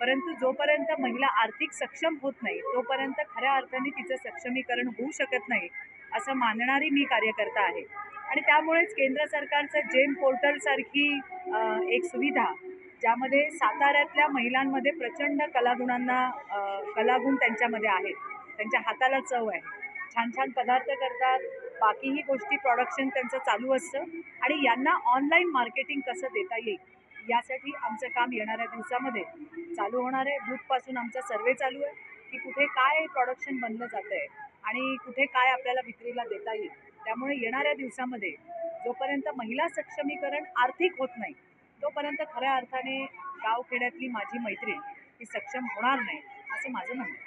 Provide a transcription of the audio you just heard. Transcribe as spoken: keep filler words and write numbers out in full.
परंतु जोपर्यंत महिला आर्थिक सक्षम होत नाही तोपर्यंत खऱ्या अर्थाने तिचं सक्षमीकरण होऊ शकत नाही असं मानणारी मी कार्यकर्ता आहे. आणि त्यामुळेच केंद्र सरकारचं जेम पोर्टलसारखी एक सुविधा, ज्यामध्ये साताऱ्यातल्या महिलांमध्ये प्रचंड कलागुणांना कलागुण त्यांच्यामध्ये आहेत, त्यांच्या हाताला चव आहे, छान छान पदार्थ करतात, बाकीही गोष्टी प्रोडक्शन त्यांचं चालू असतं आणि यांना ऑनलाईन मार्केटिंग कसं देता येईल यासाठी आमचं काम येणाऱ्या दिवसामध्ये चालू होणार आहे. बूथपासून आमचा सर्वे चालू आहे की कुठे काय प्रोडक्शन बनलं जातं आहे आणि कुठे काय आपल्याला विक्रीला देता येईल. त्यामुळे येणाऱ्या दिवसामध्ये जोपर्यंत महिला सक्षमीकरण आर्थिक होत नाही तोपर्यंत खऱ्या अर्थाने गावखेड्यातली माझी मैत्रीण ही सक्षम होणार नाही असं माझं म्हणणं आहे.